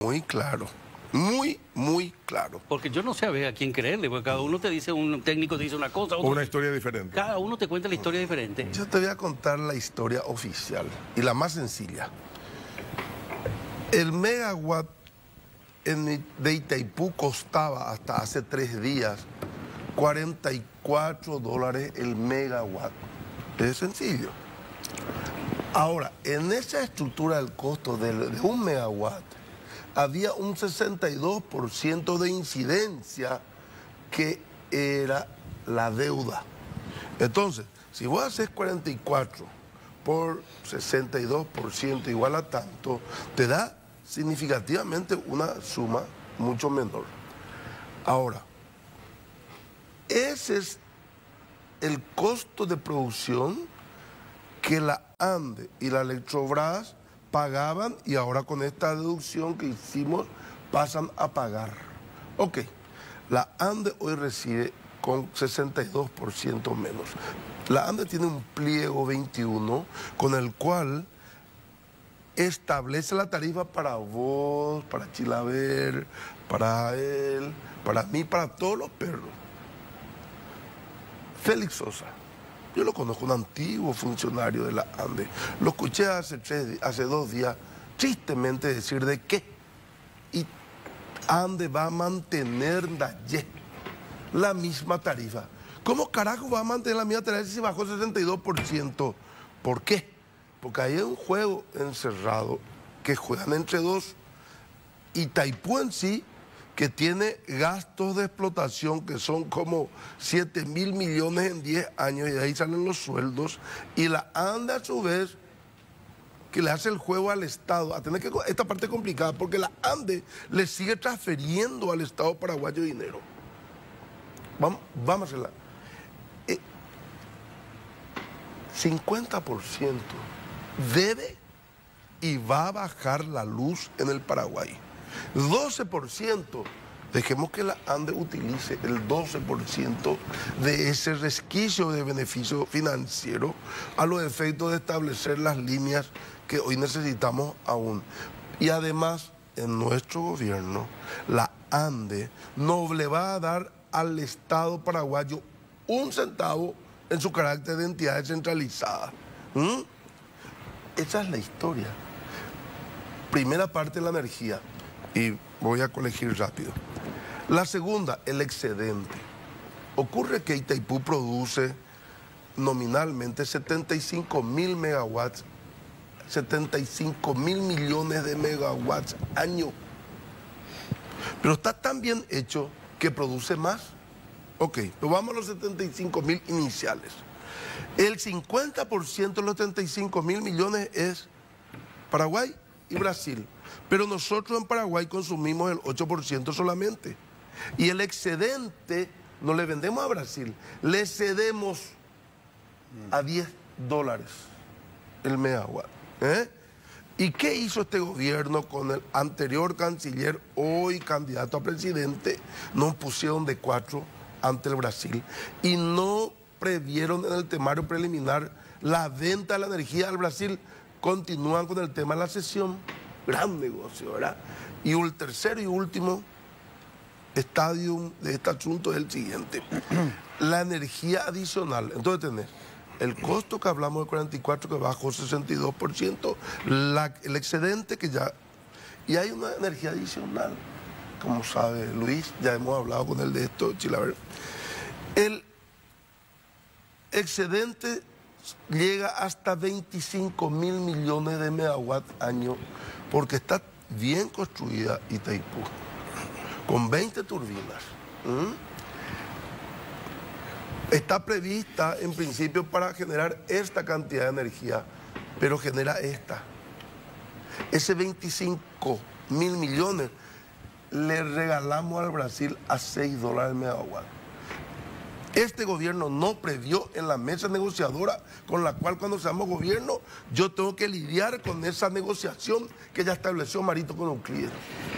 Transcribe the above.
muy claro. Muy, muy claro. Porque yo no sé a ver a quién creerle, porque cada uno te dice, un técnico te dice una cosa, otro, Una historia diferente. cada uno te cuenta la historia diferente. Yo te voy a contar la historia oficial y la más sencilla. El megawatt de Itaipú costaba hasta hace 3 días $44 el megawatt. Es sencillo. Ahora, en esa estructura del costo de un megawatt, había un 62% de incidencia que era la deuda. Entonces, si vos haces 44 por 62% igual a tanto, te da significativamente una suma mucho menor. Ahora, ese es el costo de producción que la ANDE y la Electrobras pagaban y ahora con esta deducción que hicimos pasan a pagar. Ok, la ANDE hoy recibe con 62% menos. La ANDE tiene un pliego 21 con el cual establece la tarifa para vos, para Chilaver, para él, para mí, para todos los perros. Félix Sosa, yo lo conozco, un antiguo funcionario de la ANDE. Lo escuché hace 2 días tristemente decir de que y ANDE va a mantener la misma tarifa. ¿Cómo carajo va a mantener la misma tarifa si bajó 62%? ¿Por qué? Porque hay un juego encerrado que juegan entre dos. Itaipú en sí, que tiene gastos de explotación que son como 7.000 millones en 10 años y de ahí salen los sueldos, y la ANDE a su vez que le hace el juego al Estado, a tener que esta parte complicada, porque la ANDE le sigue transfiriendo al Estado paraguayo dinero. Vamos a hacerla. 50% debe y va a bajar la luz en el Paraguay. 12%, dejemos que la ANDE utilice el 12% de ese resquicio de beneficio financiero a los efectos de establecer las líneas que hoy necesitamos aún. Y además, en nuestro gobierno, la ANDE no le va a dar al Estado paraguayo un centavo en su carácter de entidad descentralizada. Esa es la historia. Primera parte de la energía. Y voy a colegir rápido. La segunda, el excedente. Ocurre que Itaipú produce nominalmente 75.000 megawatts, 75.000 millones de megawatts año. Pero está tan bien hecho que produce más. Ok, pero vamos a los 75.000 iniciales. El 50% de los 75.000 millones es Paraguay y Brasil. Pero nosotros en Paraguay consumimos el 8% solamente. Y el excedente no le vendemos a Brasil, le cedemos a $10 el megawatt. ¿Y qué hizo este gobierno con el anterior canciller, hoy candidato a presidente? Nos pusieron de 4 ante el Brasil y no previeron en el temario preliminar la venta de la energía al Brasil. Continúan con el tema de la cesión. Gran negocio, ¿verdad? Y el tercero y último estadio de este asunto es el siguiente. La energía adicional. Entonces tenés el costo que hablamos de 44 que bajó 62%, el excedente que ya... Y hay una energía adicional, como sabe Luis, ya hemos hablado con él de esto, Chilaver. El excedente llega hasta 25.000 millones de megawatts año, porque está bien construida Itaipú, con 20 turbinas. Está prevista en principio para generar esta cantidad de energía, pero genera esta. Ese 25.000 millones le regalamos al Brasil a $6 el megawatt. Este gobierno no previó en la mesa negociadora con la cual cuando seamos gobierno yo tengo que lidiar con esa negociación que ya estableció Marito con Euclides.